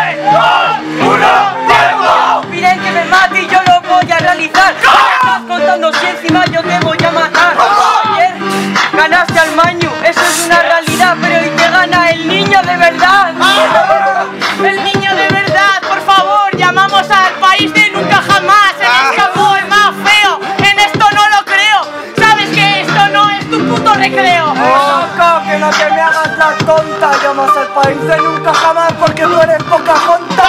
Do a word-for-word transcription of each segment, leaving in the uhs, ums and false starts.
tres, dos, uno, ¡tiempo! Piden que me mate y yo lo voy a realizar. Estás contando si encima yo te voy a matar. Ayer ganaste al Mañu, eso es una realidad, pero hoy te gana el niño de verdad. El niño de verdad, por favor, llamamos al país de nunca jamás. El escapó, el más feo. En esto no lo creo. Sabes que esto no es tu puto recreo. Loco, que no te me hagas la tonta. Llamas al país de nunca jamás porque tú eres Pocahontas.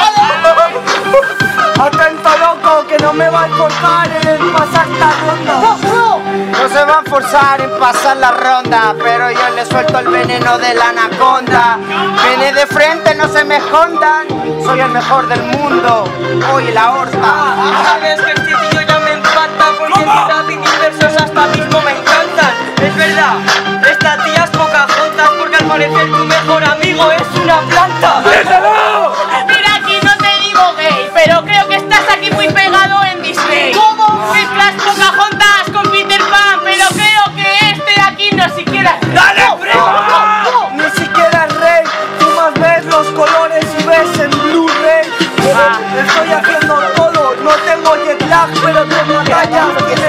Atento, loco, que no me va a forzar en pasar esta ronda. No se va a forzar en pasar la ronda, pero yo le suelto el veneno de la anaconda. Viene de frente, no se me escondan. Soy el mejor del mundo, hoy la horta. Sabes que este tío ya me empata porque mis rap y mis versos hasta mismo me encantan. Es verdad, esta tía es Pocahontas porque al parecer tu mejor amigo es una planta. Mira, aquí no te digo gay, pero creo que estás aquí muy pegado en Disney. ¿Cómo? Mezclas Pocahontas con Peter Pan, pero creo que este de aquí no siquiera... ¡Dale, primo! Ni siquiera es rey, tú más ves los colores y ves en Blu-ray. Estoy haciendo todo, no tengo jet lag, pero tengo batallas.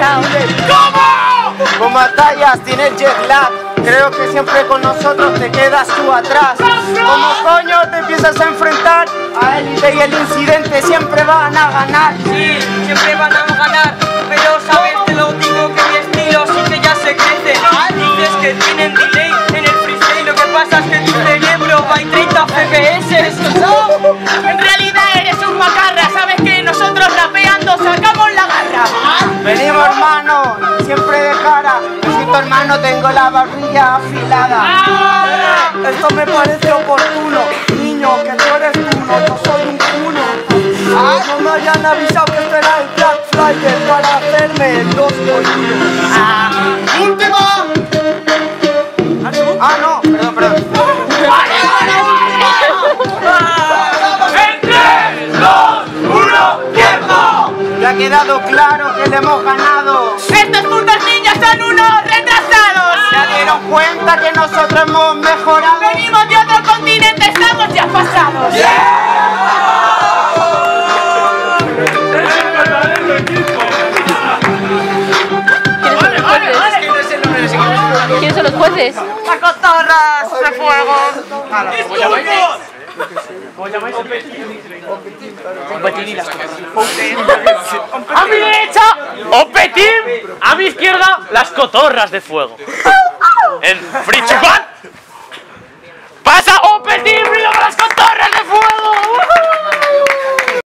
¿Cómo? Como batallas tienes jet lag, creo que siempre con nosotros te quedas tú atrás. ¿Cómo coño te empiezas a enfrentar a élite y el incidente siempre van a ganar? Sí, siempre van a ganar, pero sabes, te lo digo que mi estilo sí que ya se crece. Dices que tienen delay en el freestyle, lo que pasa es que tu cerebro va en treinta F P S. En realidad eres un macarra, sabes que nosotros rapeando sacamos la garra. Venimos hermano, siempre de cara. Besito hermano, tengo la barbilla afilada. Esto me parece oportuno, niño, que tú eres uno, yo soy un uno. No me hayan avisado que esto era el Black Friday para hacerme el dos por uno. ¡Último! Ah, no, perdón, perdón. ¡En tres, dos, uno, ¡tiempo! Ya ha quedado claro que le hemos ganado. Estos putos niños son unos retrasados. ¿Se dieron cuenta que nosotros hemos mejorado? Venimos de otro continente, estamos ya pasados. ¿Quiénes son los jueces? ¡A cotorras de fuego! ¿Cómo llamáis? A mi derecha, Opetim. A mi izquierda, las cotorras de fuego. En Frichupan pasa Opetim y luego las cotorras de fuego.